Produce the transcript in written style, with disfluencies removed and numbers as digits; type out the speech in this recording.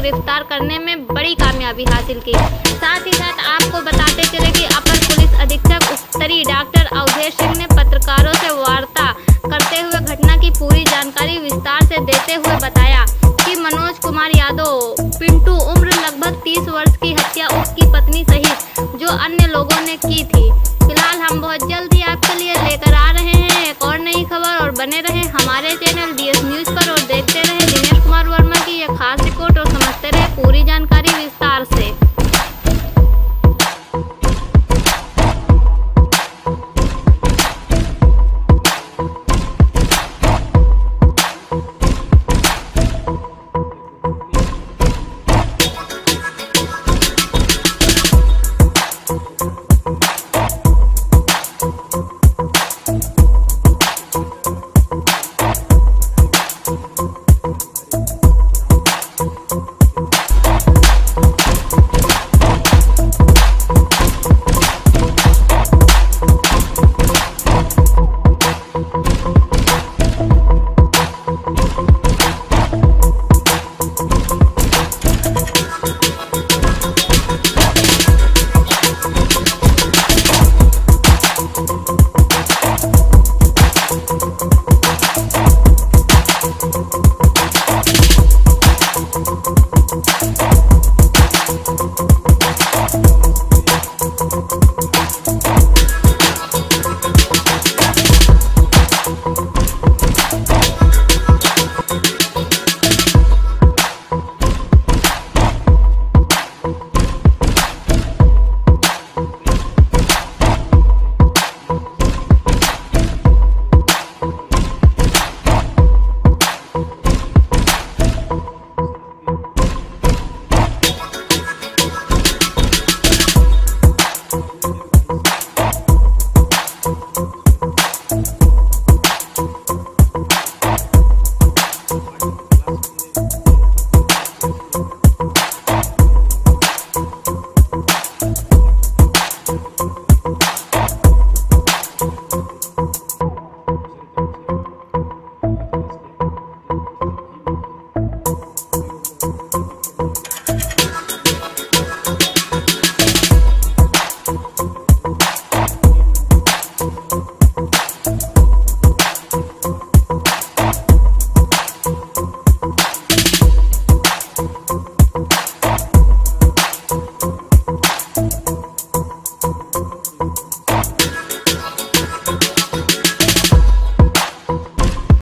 गिरफ्तार करने में बड़ी कामयाबी हासिल की। साथ ही साथ आपको बताते चले कि अपर पुलिस अधीक्षक उत्तरी डॉक्टर अवधेश सिंह ने पत्रकारों से वार्ता करते हुए घटना की पूरी जानकारी विस्तार से देते हुए बताया कि मनोज कुमार यादव पिंटू उम्र लगभग 30 वर्ष की हत्या उसकी पत्नी सहित जो अन्य लोगों ने की थी। फिलहाल हम बहुत जल्द ही आपके लिए लेकर आ रहे हैं एक और नई खबर, और बने रहे हमारे चैनल DS न्यूज पर और देखते रहे दिनेश कुमार वर्मा की यह खास रिपोर्ट और समझते रहे पूरी जानकारी विस्तार से।